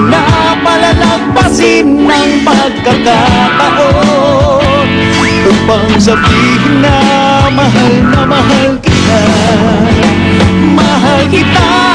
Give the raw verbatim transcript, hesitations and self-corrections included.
na palalagpasin ng pagkakataon upang sabihin na mahal na mahal kita, mahal kita.